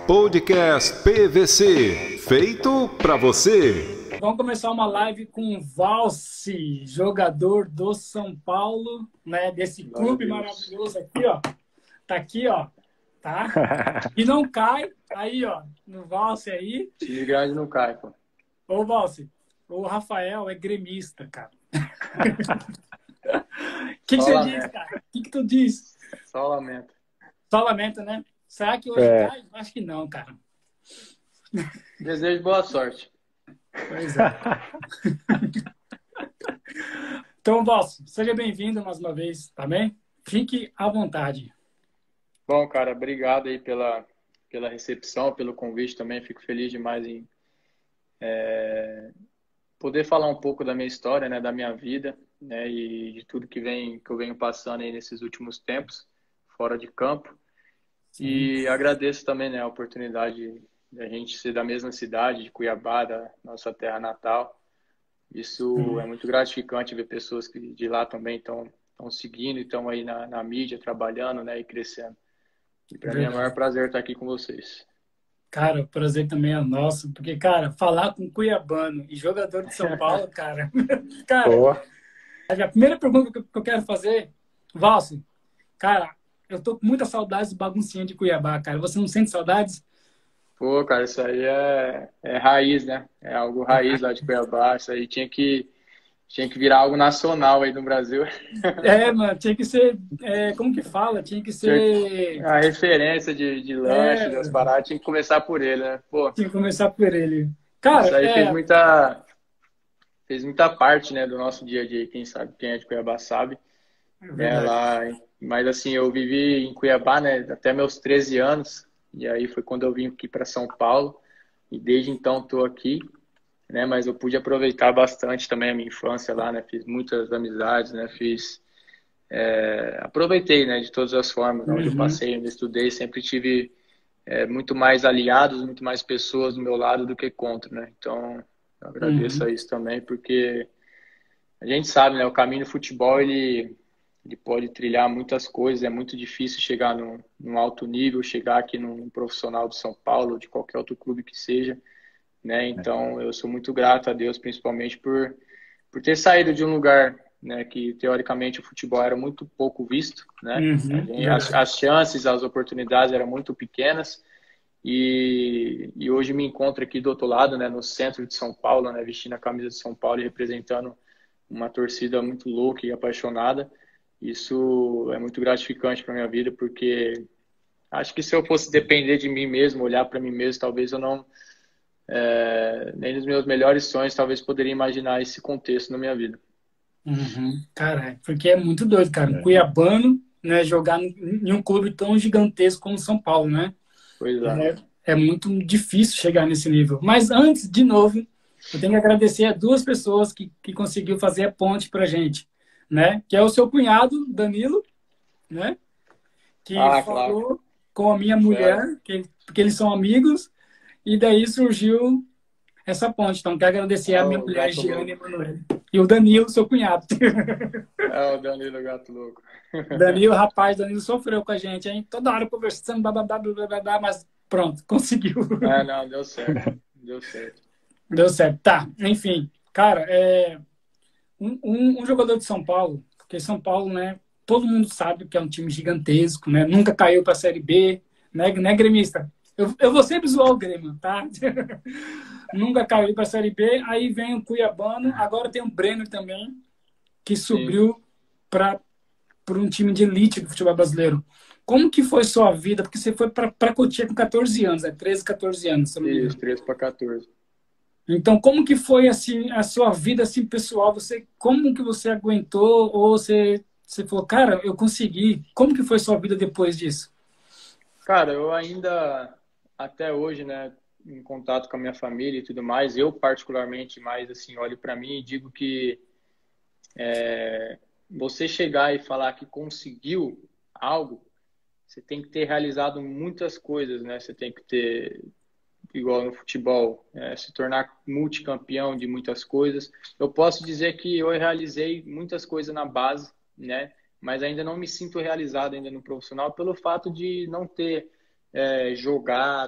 Podcast PVC, feito para você. Vamos começar uma live com o Valci, jogador do São Paulo, né? Desse clube maravilhoso aqui, ó. Tá aqui, ó. Tá? E não cai. Aí, ó. No Valci aí. Time grande não cai, pô. Ô, Valci, o Rafael é gremista, cara. O que você diz, cara? O que tu diz? Só lamento. Só lamenta, né? Será que hoje cai? Acho que não, cara. Desejo boa sorte. Pois é. Então, Valci, seja bem-vindo mais uma vez, tá bem? Fique à vontade. Bom, cara, obrigado aí pela recepção, pelo convite também. Fico feliz demais em poder falar um pouco da minha história, né, da minha vida, né, e de tudo que eu venho passando aí nesses últimos tempos, fora de campo. E agradeço também, né, a oportunidade de a gente ser da mesma cidade, de Cuiabá, da nossa terra natal. Isso é muito gratificante ver pessoas que de lá também estão seguindo e estão aí na mídia, trabalhando, né, e crescendo. E para mim é o maior prazer estar aqui com vocês. Cara, o prazer também é nosso, porque, cara, falar com cuiabano e jogador de São Paulo, cara, a primeira pergunta que eu quero fazer, Valci, cara, eu tô com muita saudade de baguncinha de Cuiabá, cara. Você não sente saudades? Pô, cara, isso aí é raiz, né? É algo raiz lá de Cuiabá. Isso aí tinha que virar algo nacional aí no Brasil. Mano, tinha que ser, como que fala? Tinha que ser... A referência de lanche, das paradas, tinha que começar por ele, né? Pô, tinha que começar por ele. Cara, isso aí fez muita parte, né, do nosso dia a dia. Quem sabe, quem é de Cuiabá sabe. Mas assim, eu vivi em Cuiabá, né, até meus 13 anos. E aí foi quando eu vim aqui para São Paulo. E desde então estou aqui, né? Mas eu pude aproveitar bastante também a minha infância lá, né? Fiz muitas amizades, né? Aproveitei, né? De todas as formas, onde eu passei, onde eu estudei, sempre tive muito mais aliados, muito mais pessoas do meu lado do que contra, né? Então, eu agradeço a isso também, porque a gente sabe, né? O caminho do futebol, ele pode trilhar muitas coisas, é muito difícil chegar num alto nível, chegar aqui num profissional de São Paulo, ou de qualquer outro clube que seja, né? Então, eu sou muito grato a Deus, principalmente por ter saído de um lugar, né, que teoricamente o futebol era muito pouco visto, né? As chances, as oportunidades eram muito pequenas e hoje me encontro aqui do outro lado, né, no centro de São Paulo, né, vestindo a camisa de São Paulo e representando uma torcida muito louca e apaixonada. Isso é muito gratificante para minha vida, porque acho que se eu fosse depender de mim mesmo, olhar para mim mesmo, talvez eu não nem nos meus melhores sonhos talvez poderia imaginar esse contexto na minha vida. Cara, porque é muito doido, cara. Um cuiabano, né, jogar em um clube tão gigantesco como São Paulo, né? Pois é. É muito difícil chegar nesse nível. Mas antes, de novo, eu tenho que agradecer a duas pessoas que conseguiu fazer a ponte pra gente, né? Que é o seu cunhado, Danilo, né? Que falou com a minha mulher, porque eles são amigos, e daí surgiu essa ponte. Então, quero agradecer a minha mulher, Giane Emanuele. E o Danilo, seu cunhado. O Danilo, gato louco. Danilo sofreu com a gente, hein? Toda hora conversando, blá, blá, blá, blá, blá, blá, mas pronto, conseguiu. Não, deu certo. Deu certo. Tá, enfim. Cara, um jogador de São Paulo, porque São Paulo, né, todo mundo sabe que é um time gigantesco, né? Nunca caiu para a Série B, né, gremista? Eu vou sempre zoar o Grêmio, tá? Nunca caiu para a Série B. Aí vem o Cuiabano, agora tem o Breno também, que subiu para um time de elite do futebol brasileiro. Como que foi sua vida? Porque você foi para Cotia com 14 anos, 13, 14 anos. Isso, 13 para 14. Então, como que foi assim a sua vida assim pessoal? Como que você aguentou ou você falou, cara, eu consegui? Como que foi sua vida depois disso? Cara, eu ainda até hoje, né, em contato com a minha família e tudo mais, eu particularmente mais assim olho para mim e digo que você chegar e falar que conseguiu algo, você tem que ter realizado muitas coisas, né? Você tem que ter, igual no futebol, se tornar multicampeão de muitas coisas. Eu posso dizer que eu realizei muitas coisas na base, né? Mas ainda não me sinto realizado ainda no profissional pelo fato de não ter jogado,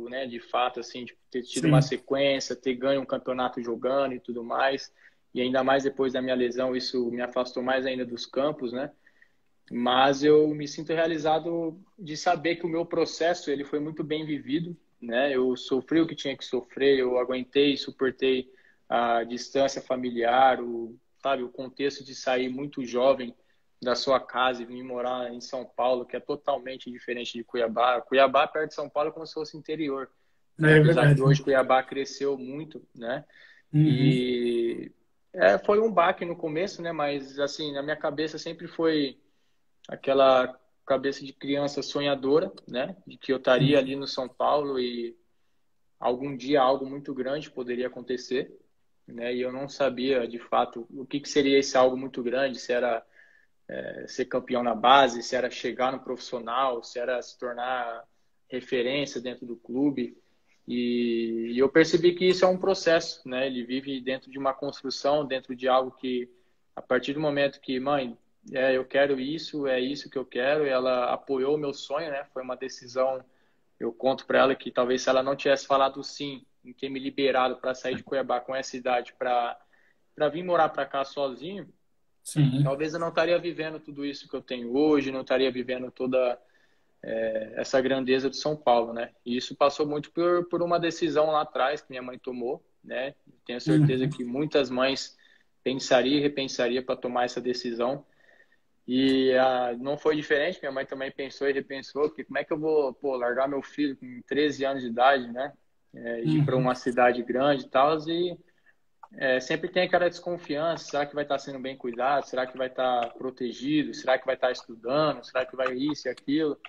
algo, né, de fato, assim, de ter tido Sim. uma sequência, ter ganho um campeonato jogando e tudo mais. E ainda mais depois da minha lesão, isso me afastou mais ainda dos campos, né? Mas eu me sinto realizado de saber que o meu processo ele foi muito bem vivido, né? Eu sofri o que tinha que sofrer, eu aguentei, suportei a distância familiar, sabe, o contexto de sair muito jovem da sua casa e vir morar em São Paulo, que é totalmente diferente de Cuiabá. Cuiabá perto de São Paulo é como se fosse interior, né? É Apesar que verdade. hoje Cuiabá cresceu muito, né? Uhum. E foi um baque no começo, né? Mas assim, na minha cabeça sempre foi aquela cabeça de criança sonhadora, né? De que eu estaria Sim. ali no São Paulo e algum dia algo muito grande poderia acontecer, né? E eu não sabia de fato o que seria esse algo muito grande, se era ser campeão na base, se era chegar no profissional, se era se tornar referência dentro do clube. E eu percebi que isso é um processo, né? Ele vive dentro de uma construção, dentro de algo que, a partir do momento que, mãe, eu quero isso, é isso que eu quero, e ela apoiou o meu sonho, né? Foi uma decisão, eu conto para ela que talvez se ela não tivesse falado sim, em ter me liberado para sair de Cuiabá com essa idade para vir morar para cá sozinho, Sim. talvez eu não estaria vivendo tudo isso que eu tenho hoje, não estaria vivendo toda essa grandeza de São Paulo, né? E isso passou muito por uma decisão lá atrás que minha mãe tomou, né? Tenho certeza Uhum. que muitas mães pensariam e repensariam para tomar essa decisão. E não foi diferente, minha mãe também pensou e repensou, porque como é que eu vou, largar meu filho com 13 anos de idade, né? Ir para Uhum. uma cidade grande e tal, e sempre tem aquela desconfiança, será que vai estar sendo bem cuidado? Será que vai estar protegido? Será que vai estar estudando? Será que vai isso e aquilo?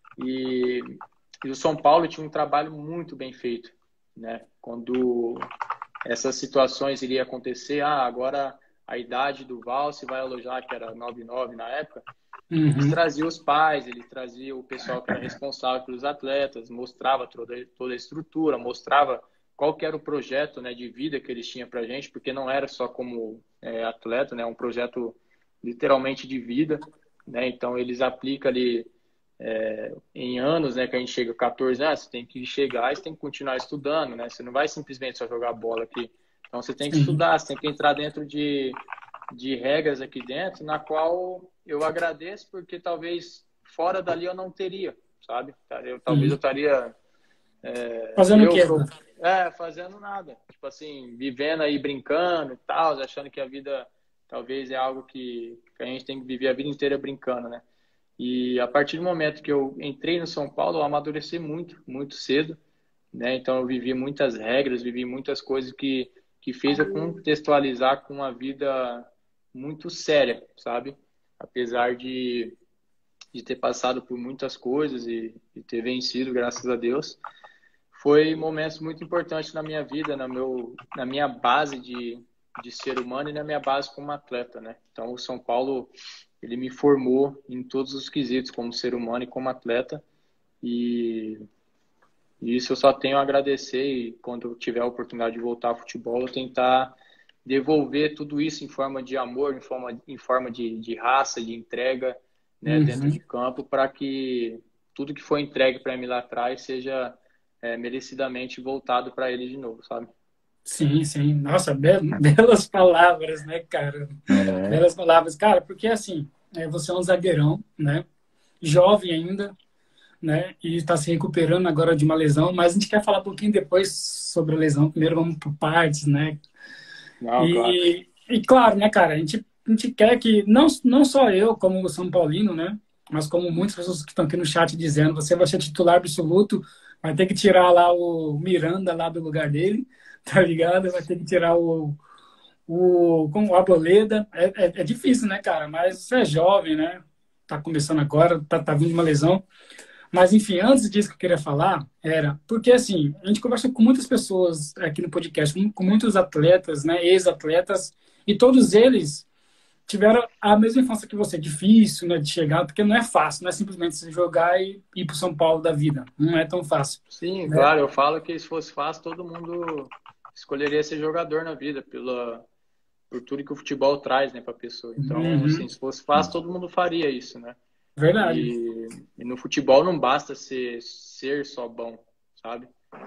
E o São Paulo tinha um trabalho muito bem feito, né? Quando essas situações iriam acontecer, agora a idade do Valse vai alojar, que era 99 na época, eles Uhum. traziam os pais, ele trazia o pessoal que era responsável pelos atletas, mostrava toda a estrutura, mostrava qual que era o projeto, né, de vida que eles tinham para a gente, porque não era só como atleta, né, um projeto literalmente de vida, né, então eles aplicam ali em anos, né, que a gente chega a 14 anos, você tem que chegar e você tem que continuar estudando, né, você não vai simplesmente só jogar bola aqui, então você tem que Sim. estudar, você tem que entrar dentro de regras aqui dentro, na qual eu agradeço, porque talvez fora dali eu não teria, sabe? Talvez eu Sim. estaria, Fazendo o quê, Edu? fazendo nada. Tipo assim, vivendo aí, brincando e tal, achando que a vida talvez é algo que a gente tem que viver a vida inteira brincando, né? E a partir do momento que eu entrei no São Paulo, eu amadureci muito, muito cedo, né? Então eu vivi muitas regras, vivi muitas coisas que fez eu contextualizar com uma vida muito séria, sabe? Apesar de ter passado por muitas coisas e ter vencido, graças a Deus, foi momentos muito importantes na minha vida, na minha base de ser humano e na minha base como atleta, né? Então o São Paulo, ele me formou em todos os quesitos como ser humano e como atleta, e isso eu só tenho a agradecer, e quando eu tiver a oportunidade de voltar ao futebol, eu tentar devolver tudo isso em forma de amor, em forma de raça, de entrega, né, dentro de Uhum. campo, para que tudo que foi entregue para mim lá atrás seja merecidamente voltado para ele de novo, sabe? Sim, sim. Nossa, belas palavras, né, cara? É. Belas palavras. Cara, porque assim, você é um zagueirão, né? Jovem ainda, né? E está se recuperando agora de uma lesão, mas a gente quer falar um pouquinho depois sobre a lesão. Primeiro vamos por partes, né? Não, claro. E claro, né, cara, a gente quer que, não só eu, como São Paulino, né? Mas como muitas pessoas que estão aqui no chat dizendo, você vai ser titular absoluto, vai ter que tirar lá o Miranda lá do lugar dele, tá ligado? Vai ter que tirar como o Arboleda. É difícil, né, cara? Mas você é jovem, né? Tá começando agora, tá vindo de uma lesão. Mas, enfim, antes disso que eu queria falar, porque, assim, a gente conversa com muitas pessoas aqui no podcast, com muitos atletas, né, ex-atletas, e todos eles tiveram a mesma infância que você, difícil, né, de chegar, porque não é fácil, não é simplesmente você jogar e ir para o São Paulo da vida, não é tão fácil, Sim, né? claro, eu falo que se fosse fácil, todo mundo escolheria ser jogador na vida, por tudo que o futebol traz, né, para a pessoa. Então, assim, Uhum, se fosse fácil, todo mundo faria isso, né? verdade. E no futebol não basta ser só bom, sabe?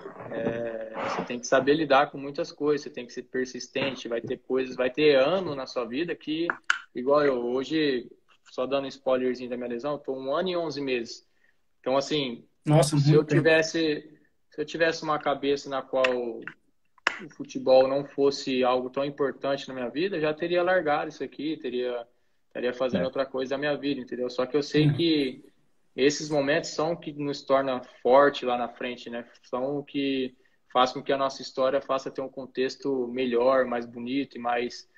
Você tem que saber lidar com muitas coisas, você tem que ser persistente, vai ter coisas, vai ter ano na sua vida que, igual eu, hoje, só dando um spoilerzinho da minha lesão, eu tô 1 ano e 11 meses. Então, assim, Nossa, se eu muito tempo. tivesse uma cabeça na qual o futebol não fosse algo tão importante na minha vida, eu já teria largado isso aqui, estaria fazendo outra coisa da minha vida, entendeu? Só que eu sei que esses momentos são o que nos torna forte lá na frente, né? São o que faz com que a nossa história faça ter um contexto melhor, mais bonito e mais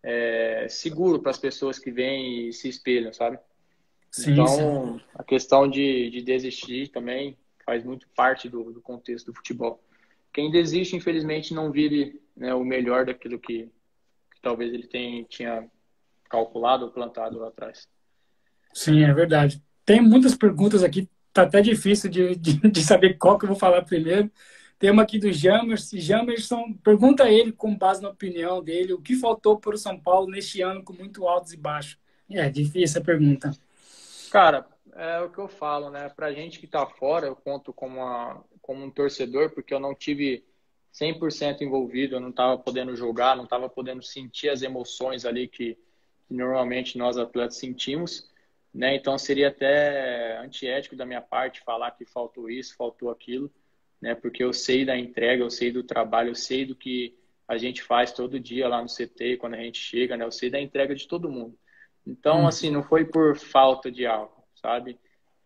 seguro para as pessoas que vêm e se espelham, sabe? Sim, sim. Então, a questão de desistir também faz muito parte do contexto do futebol. Quem desiste, infelizmente, não vive, né, o melhor daquilo que talvez ele tinha calculado ou plantado lá atrás. Sim, é verdade. Tem muitas perguntas aqui, tá até difícil de saber qual que eu vou falar primeiro. Tem uma aqui do Jamerson. Jamerson, pergunta a ele, com base na opinião dele, o que faltou para o São Paulo neste ano com muito altos e baixos? É difícil a pergunta. Cara, é o que eu falo, né? Pra gente que tá fora, eu conto como um torcedor, porque eu não tive 100% envolvido, eu não tava podendo jogar, não tava podendo sentir as emoções ali que normalmente nós atletas sentimos, né? Então seria até antiético da minha parte falar que faltou isso, faltou aquilo, né? Porque eu sei da entrega, eu sei do trabalho, eu sei do que a gente faz todo dia lá no CT, quando a gente chega, né? Eu sei da entrega de todo mundo. Então, assim, não foi por falta de algo, sabe?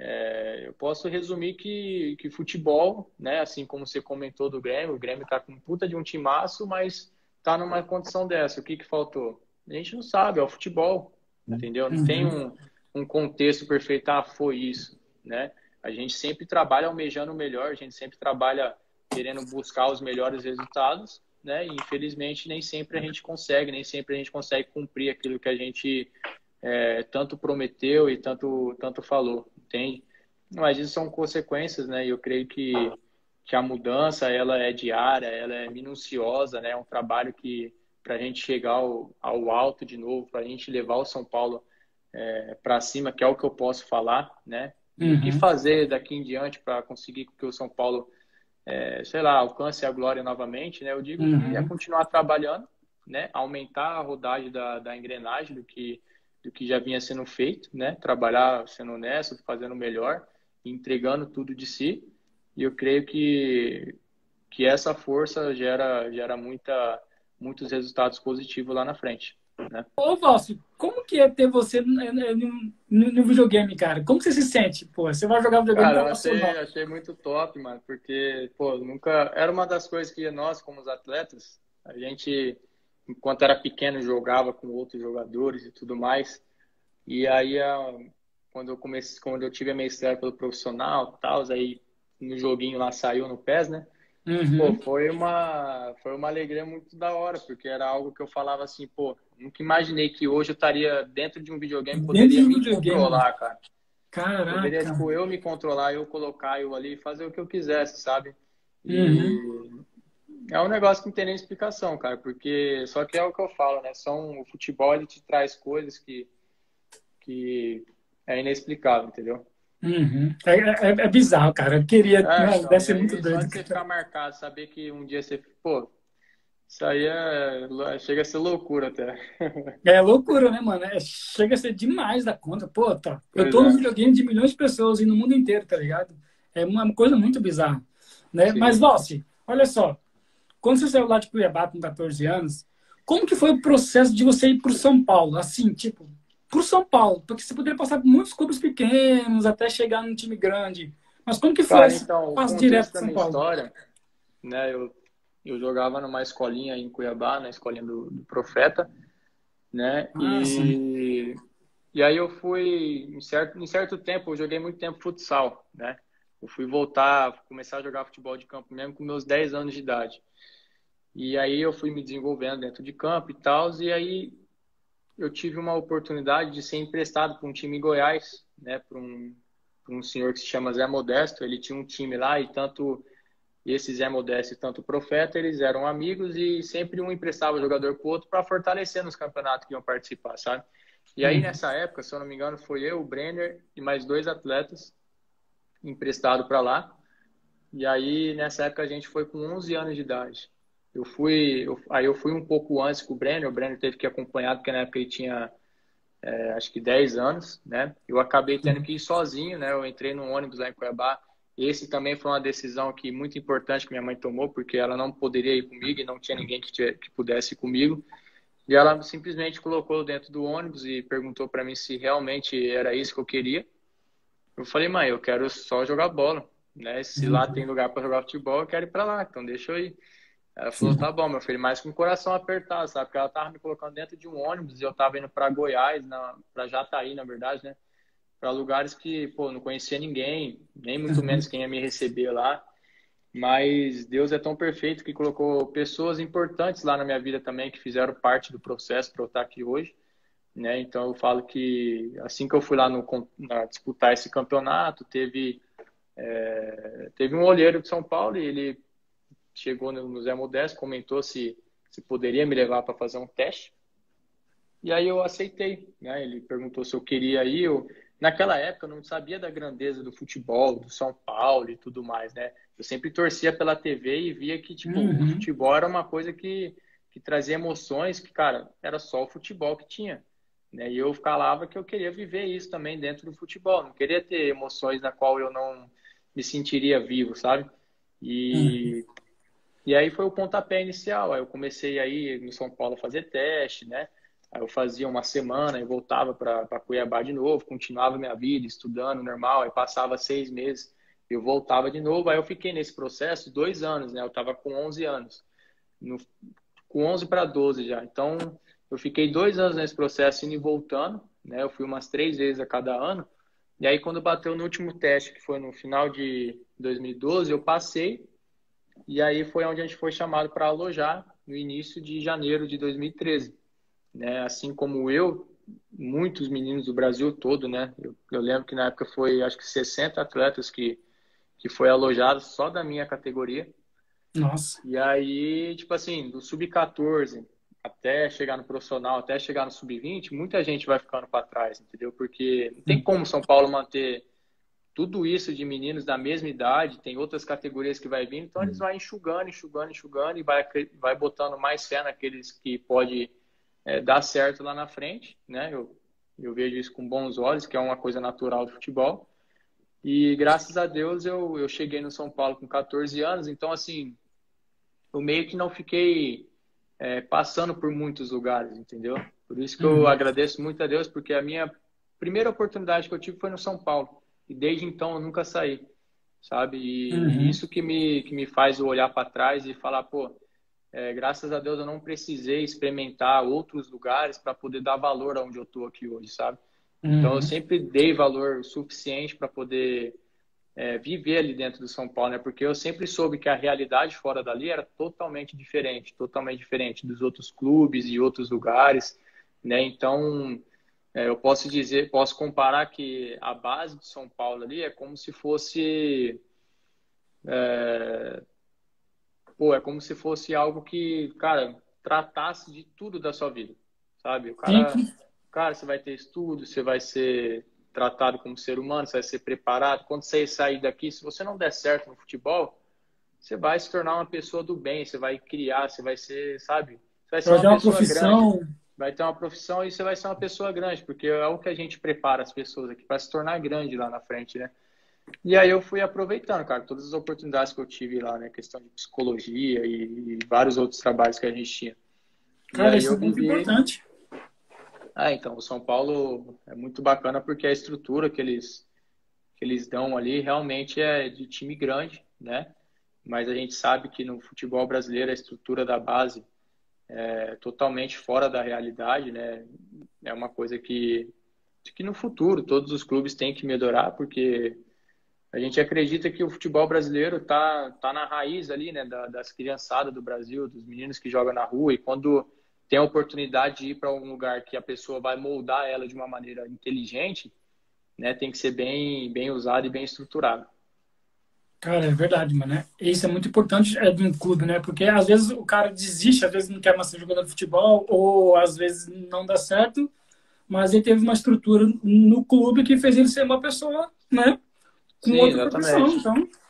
Eu posso resumir que futebol, né? Assim como você comentou do Grêmio, o Grêmio tá com puta de um timaço, mas tá numa condição dessa. O que faltou? A gente não sabe, é o futebol, entendeu? Não tem um contexto perfeito, foi isso, né? A gente sempre trabalha almejando o melhor, a gente sempre trabalha querendo buscar os melhores resultados, né? E infelizmente nem sempre a gente consegue, nem sempre a gente consegue cumprir aquilo que a gente tanto prometeu e tanto falou, entende? Mas isso são consequências, né? E eu creio que a mudança, ela é diária, ela é minuciosa, né? É um trabalho que, para a gente chegar ao alto de novo, para a gente levar o São Paulo para cima, que é o que eu posso falar, né? E o que fazer daqui em diante para conseguir que o São Paulo, sei lá, alcance a glória novamente, né? Eu digo que é continuar trabalhando, né? Aumentar a rodagem da engrenagem do que já vinha sendo feito, né? Trabalhar sendo honesto, fazendo o melhor, entregando tudo de si. E eu creio que essa força gera muitos resultados positivos lá na frente, né? Ô, Valcio, como que é ter você no videogame, cara? Como você se sente? Pô, você vai jogar videogame Cara, eu profissional. achei muito top, mano, porque, pô, nunca... Era uma das coisas que nós, como os atletas, a gente, enquanto era pequeno, jogava com outros jogadores e tudo mais. E aí, quando eu tive a minha estreia pelo profissional, tal, aí no joguinho lá saiu no PES, né? Pô, foi uma alegria muito da hora, porque era algo que eu falava assim, pô, nunca imaginei que hoje eu estaria dentro de um videogame, Dentro poderia do me videogame. controlar, cara. Poderia, Caraca. tipo, eu me controlar, eu colocar eu ali e fazer o que eu quisesse, sabe? E Uhum. é um negócio que não tem nem explicação, cara, porque só que é o que eu falo, né? O futebol, ele te traz coisas que é inexplicável, entendeu? Uhum. É bizarro, cara. Eu queria. Mano, Então, deve e ser muito aí só doido, de você cara. ficar marcado, saber que um dia você, pô, isso aí chega a ser loucura até. É loucura, né, mano? Chega a ser demais da conta. Pô, tá. Eu Pois tô no é, videogame de milhões de pessoas e no mundo inteiro, tá ligado? É uma coisa muito bizarra, né? Mas, sim. Valci, olha só. Quando você saiu lá de Cuiabá com 14 anos, como que foi o processo de você ir pro São Paulo? Assim, tipo, pro São Paulo. Porque você poderia passar por muitos clubes pequenos até chegar num time grande. Mas como que foi Cara, esse então, o passo direto contexto pro da São minha Paulo? história, né, eu jogava numa escolinha em Cuiabá, na escolinha do Profeta, né, Ah, sim. e aí eu fui, em certo tempo, eu joguei muito tempo futsal, né, eu fui voltar, começar a jogar futebol de campo mesmo com meus 10 anos de idade. E aí eu fui me desenvolvendo dentro de campo e tal, e aí eu tive uma oportunidade de ser emprestado para um time em Goiás, né, para um senhor que se chama Zé Modesto. Ele tinha um time lá e tanto esse Zé Modesto e tanto o Profeta, eles eram amigos e sempre um emprestava o jogador para o outro para fortalecer nos campeonatos que iam participar, sabe? E aí Uhum. nessa época, se eu não me engano, foi eu, o Brenner e mais 2 atletas emprestados para lá. E aí, nessa época, a gente foi com 11 anos de idade. Aí eu fui um pouco antes com o Brenner teve que acompanhar, porque na época ele tinha, acho que 10 anos, né? Eu acabei tendo que ir sozinho, né? Eu entrei num ônibus lá em Cuiabá. Esse também foi uma decisão muito importante que minha mãe tomou, porque ela não poderia ir comigo e não tinha ninguém que pudesse ir comigo. E ela simplesmente colocou dentro do ônibus e perguntou para mim se realmente era isso que eu queria. Eu falei, mãe, eu quero só jogar bola, né? Se lá tem lugar para jogar futebol, eu quero ir para lá, então deixa eu ir. Ela falou, tá bom, meu filho, mas com o coração apertado, sabe? Porque ela tava me colocando dentro de um ônibus e eu tava indo para Goiás, para Jataí, na verdade, né? Para lugares que, pô, não conhecia ninguém, nem muito menos quem ia me receber lá. Mas Deus é tão perfeito que colocou pessoas importantes lá na minha vida também, que fizeram parte do processo para eu estar aqui hoje, né? Então eu falo que assim que eu fui lá disputar esse campeonato, teve um olheiro de São Paulo e ele chegou no Zé Modesto, comentou se poderia me levar para fazer um teste. E aí eu aceitei, né? Ele perguntou se eu queria ir. Naquela época eu não sabia da grandeza do futebol, do São Paulo e tudo mais, né? Eu sempre torcia pela TV e via que tipo, o futebol era uma coisa que trazia emoções, que, cara, era só o futebol que tinha, né? E eu falava que eu queria viver isso também dentro do futebol, não queria ter emoções na qual eu não me sentiria vivo, sabe? E aí foi o pontapé inicial. Aí eu comecei aí no São Paulo a fazer teste, né? Aí eu fazia uma semana e voltava para Cuiabá de novo, continuava minha vida estudando normal. Aí passava 6 meses, eu voltava de novo. Aí eu fiquei nesse processo 2 anos, né? Eu estava com 11 anos, com 11 para 12 já. Então eu fiquei 2 anos nesse processo indo e voltando, né? Eu fui umas 3 vezes a cada ano. E aí quando bateu no último teste, que foi no final de 2012, eu passei. E aí foi onde a gente foi chamado para alojar no início de janeiro de 2013, né? Assim como eu, muitos meninos do Brasil todo, né? Eu lembro que na época foi, acho que 60 atletas que foi alojado só da minha categoria. Nossa. E aí, tipo assim, do sub-14 até chegar no profissional, até chegar no sub-20, muita gente vai ficando para trás, entendeu? Porque não tem como São Paulo manter tudo isso de meninos da mesma idade, tem outras categorias que vai vir, então eles vão enxugando e vai botando mais fé naqueles que pode dar certo lá na frente, né? Eu vejo isso com bons olhos, que é uma coisa natural do futebol. E graças a Deus eu cheguei no São Paulo com 14 anos, então assim, eu meio que não fiquei passando por muitos lugares, entendeu? Por isso que eu agradeço muito a Deus, porque a minha primeira oportunidade que eu tive foi no São Paulo. E desde então eu nunca saí, sabe? E isso que me faz olhar para trás e falar, pô, graças a Deus eu não precisei experimentar outros lugares para poder dar valor aonde eu tô aqui hoje, sabe? Então eu sempre dei valor suficiente para poder viver ali dentro do São Paulo, né? Porque eu sempre soube que a realidade fora dali era totalmente diferente dos outros clubes e outros lugares, né? Então eu posso comparar que a base de São Paulo ali é como se fosse é como se fosse algo que, cara, tratasse de tudo da sua vida, sabe? Cara, você vai ter estudo, você vai ser tratado como ser humano, você vai ser preparado. Quando você sair daqui, se você não der certo no futebol, você vai se tornar uma pessoa do bem, você vai criar, você vai ser, sabe? Você vai ser uma pessoa grande. Vai ter uma profissão e você vai ser uma pessoa grande, porque é o que a gente prepara as pessoas aqui para se tornar grande lá na frente, né? E aí eu fui aproveitando, cara, todas as oportunidades que eu tive lá, né? Questão de psicologia e vários outros trabalhos que a gente tinha. Cara, isso é muito importante. Então, o São Paulo é muito bacana porque a estrutura que eles dão ali realmente é de time grande, né? Mas a gente sabe que no futebol brasileiro a estrutura da base é totalmente fora da realidade, né? É uma coisa que no futuro todos os clubes têm que melhorar, porque a gente acredita que o futebol brasileiro tá na raiz ali, né? Das criançadas do Brasil, dos meninos que jogam na rua, e quando tem a oportunidade de ir para um lugar que a pessoa vai moldar ela de uma maneira inteligente, né? Tem que ser bem usado e bem estruturado. Cara, é verdade, mano, né? Isso é muito importante de um clube, né? Porque às vezes o cara desiste, às vezes não quer mais ser jogador de futebol, ou às vezes não dá certo, mas ele teve uma estrutura no clube que fez ele ser uma pessoa, né? Com outra profissão, então...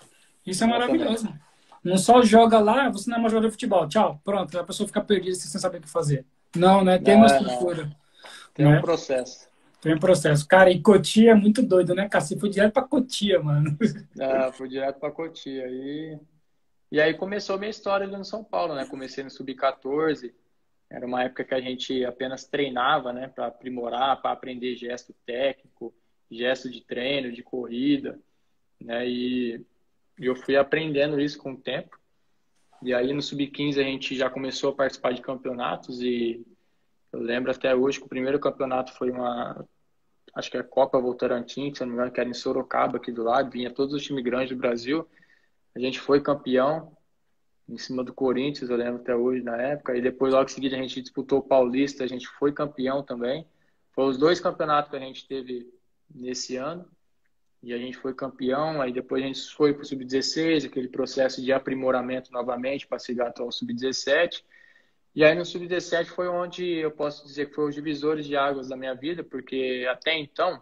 Isso é maravilhoso. Não só joga lá, você não é mais jogador de futebol. Tchau, pronto. A pessoa fica perdida sem saber o que fazer. Não, né? Tem uma estrutura. Tem né? um processo. Tem um processo. Cara, e Cotia é muito doido, né, cara? Você foi direto pra Cotia, mano. Fui direto pra Cotia. E aí começou a minha história ali no São Paulo, né? Comecei no Sub-14. Era uma época que a gente apenas treinava, né? Para aprimorar, para aprender gesto técnico, gesto de treino, de corrida, né? E eu fui aprendendo isso com o tempo. E aí no Sub-15 a gente já começou a participar de campeonatos e eu lembro até hoje que o primeiro campeonato foi acho que é a Copa Votorantim, se não me engano, que era em Sorocaba, aqui do lado, vinha todos os times grandes do Brasil. A gente foi campeão em cima do Corinthians, eu lembro até hoje na época, e depois logo em seguida a gente disputou o Paulista, a gente foi campeão também. Foram os 2 campeonatos que a gente teve nesse ano, e a gente foi campeão, aí depois a gente foi para o Sub-16, aquele processo de aprimoramento novamente para chegar até o Sub-17. E aí no Sub-17 foi onde eu posso dizer que foi os divisores de águas da minha vida, porque até então,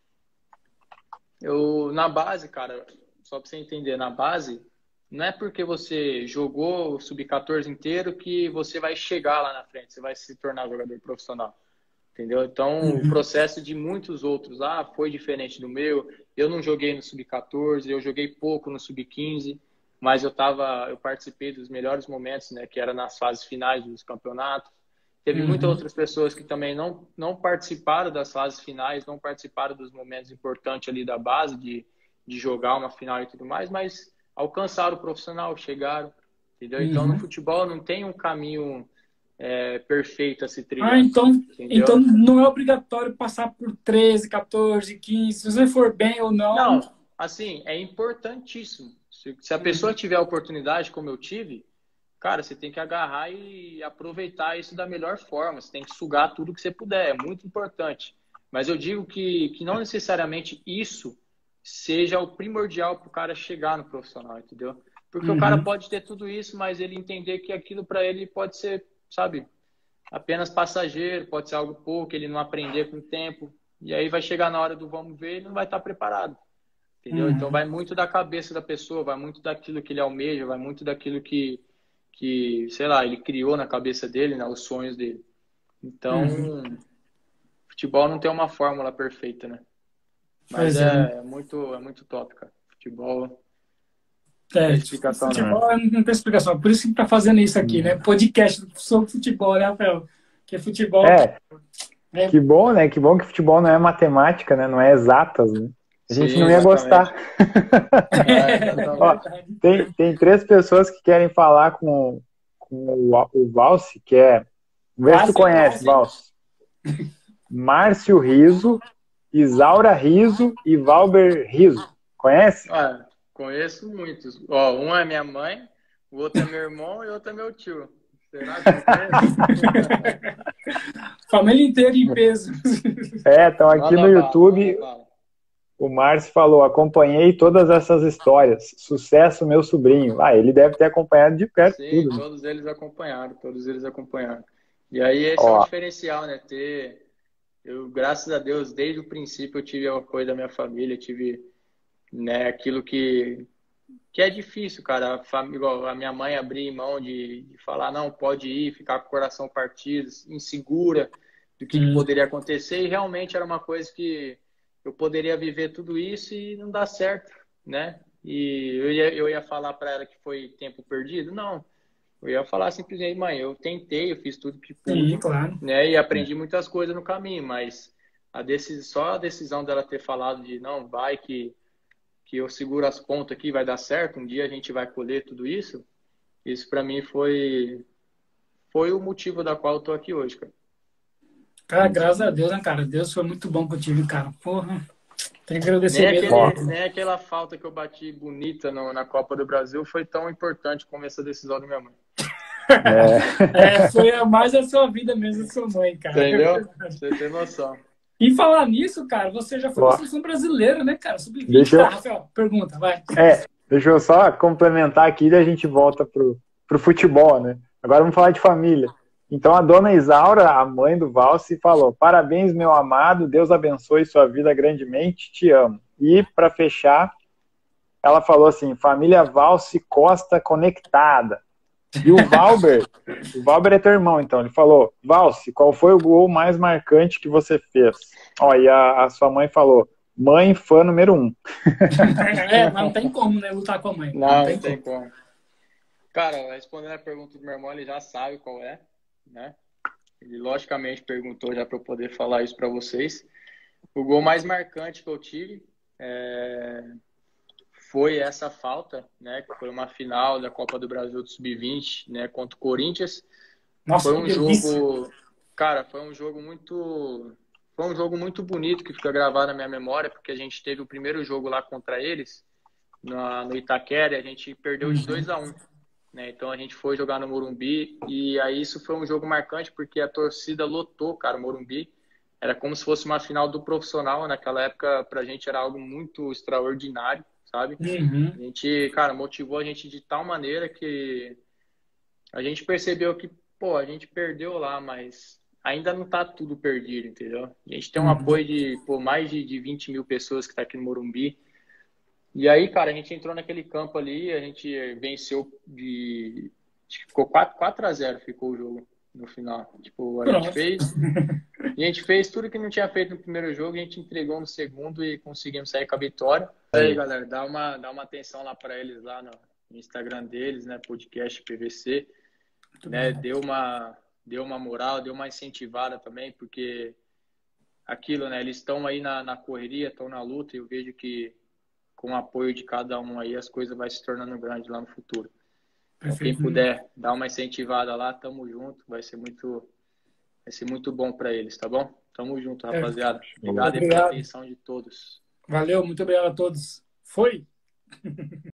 eu na base, cara, só para você entender, na base, não é porque você jogou o Sub-14 inteiro que você vai chegar lá na frente, você vai se tornar jogador profissional, entendeu? Então, o processo de muitos outros lá foi diferente do meu. Eu não joguei no Sub-14, eu joguei pouco no Sub-15, mas eu participei dos melhores momentos, né, que era nas fases finais dos campeonatos. Teve muitas outras pessoas que também não participaram das fases finais, não participaram dos momentos importantes ali da base, de jogar uma final e tudo mais, mas alcançaram o profissional, chegaram, entendeu? Então, no futebol não tem um caminho perfeito a se trilhar. Então não é obrigatório passar por 13, 14, 15, se você for bem ou não. Não, assim, é importantíssimo. Se a pessoa tiver a oportunidade, como eu tive, cara, você tem que agarrar e aproveitar isso da melhor forma. Você tem que sugar tudo que você puder, é muito importante. Mas eu digo que não necessariamente isso seja o primordial para o cara chegar no profissional, entendeu? Porque o cara pode ter tudo isso, mas ele entender que aquilo para ele pode ser, sabe, apenas passageiro, pode ser algo pouco, ele não aprender com o tempo, e aí vai chegar na hora do vamos ver, ele não vai estar preparado, entendeu? Então vai muito da cabeça da pessoa, vai muito daquilo que ele almeja, vai muito daquilo que sei lá, ele criou na cabeça dele, né, os sonhos dele. Então, futebol não tem uma fórmula perfeita, né? Mas é muito top, cara. Futebol não tem explicação, futebol não tem explicação. Por isso que tá fazendo isso aqui, né? Podcast sobre futebol, né, Rafael? Que futebol... Que bom, né? Que bom que futebol não é matemática, né? Não é exatas, né? A gente não ia gostar. Ó, tem 3 pessoas que querem falar com o Valsi, que é... Vê se tu conhece, Valsi. Márcio Riso, Isaura Riso e Valber Riso. Conhece? Conheço muitos. Ó, um é minha mãe, o outro é meu irmão e o outro é meu tio. Será que eu conheço? Família inteira em peso. Estão aqui no YouTube. O Márcio falou, acompanhei todas essas histórias. Sucesso, meu sobrinho. Ele deve ter acompanhado de perto. Sim, tudo. Todos eles acompanharam. E aí esse é o diferencial, né? Eu, graças a Deus, desde o princípio eu tive o apoio da minha família, tive, né, aquilo que é difícil, cara. Igual a minha mãe abrir mão de falar, não, pode ir, ficar com o coração partido, insegura do que poderia acontecer, e realmente era uma coisa que eu poderia viver tudo isso e não dar certo, né? E eu ia falar para ela que foi tempo perdido? Não. Eu ia falar simplesmente, mãe, eu tentei, eu fiz tudo que pude, claro, né? E aprendi muitas coisas no caminho, mas só a decisão dela ter falado de não, vai que eu seguro as pontas aqui, vai dar certo, um dia a gente vai colher tudo isso, isso para mim foi o motivo da qual eu tô aqui hoje, cara. Cara, graças a Deus, né, cara? Deus foi muito bom contigo, cara. Porra, tem que agradecer mesmo. Nem aquela falta que eu bati bonita na Copa do Brasil foi tão importante como essa decisão da minha mãe. Foi mais a sua vida mesmo, a sua mãe, cara. Entendeu? Você tem noção. E falar nisso, cara, você já foi na seleção brasileira, né, cara? Sub-20. Rafael, pergunta, vai. Deixa eu só complementar aqui e a gente volta pro futebol, né? Agora vamos falar de família. Então a dona Isaura, a mãe do Valsi, falou: parabéns, meu amado, Deus abençoe sua vida grandemente, te amo. E para fechar, ela falou assim, família Valci Costa conectada. E o Valber é teu irmão, então, ele falou, Valci, qual foi o gol mais marcante que você fez? Ó, e a sua mãe falou, mãe fã número 1. Mas não tem como, né, lutar com a mãe. Não tem como. Cara, respondendo a pergunta do meu irmão, ele já sabe qual é, né? Ele logicamente perguntou já para eu poder falar isso para vocês. O gol mais marcante que eu tive foi essa falta, né? Que foi uma final da Copa do Brasil do Sub-20, né? Contra o Corinthians. Nossa, foi um jogo, cara, foi um jogo muito bonito que fica gravado na minha memória, porque a gente teve o primeiro jogo lá contra eles no Itaquera e a gente perdeu de 2-1. Né? Então a gente foi jogar no Morumbi e aí isso foi um jogo marcante porque a torcida lotou, cara, o Morumbi. Era como se fosse uma final do profissional. Naquela época, pra gente era algo muito extraordinário, sabe? A gente, cara, motivou a gente de tal maneira que a gente percebeu que, pô, a gente perdeu lá, mas ainda não tá tudo perdido, entendeu? A gente tem um apoio de, pô, mais de 20 mil pessoas que tá aqui no Morumbi. E aí, cara, a gente entrou naquele campo ali, a gente venceu ficou 4-0 ficou o jogo no final. Tipo, a gente fez tudo que não tinha feito no primeiro jogo, a gente entregou no segundo e conseguimos sair com a vitória. Aí, galera, dá uma atenção lá para eles lá no Instagram deles, né, podcast PVC, né, deu uma moral, deu uma incentivada também, porque aquilo, né, eles estão aí na correria, estão na luta e eu vejo que com o apoio de cada um aí, as coisas vão se tornando grandes lá no futuro. Então, quem puder dar uma incentivada lá, tamo junto. Vai ser muito bom para eles, tá bom? Tamo junto, rapaziada. Obrigado pela atenção de todos. Valeu, muito obrigado a todos. Foi?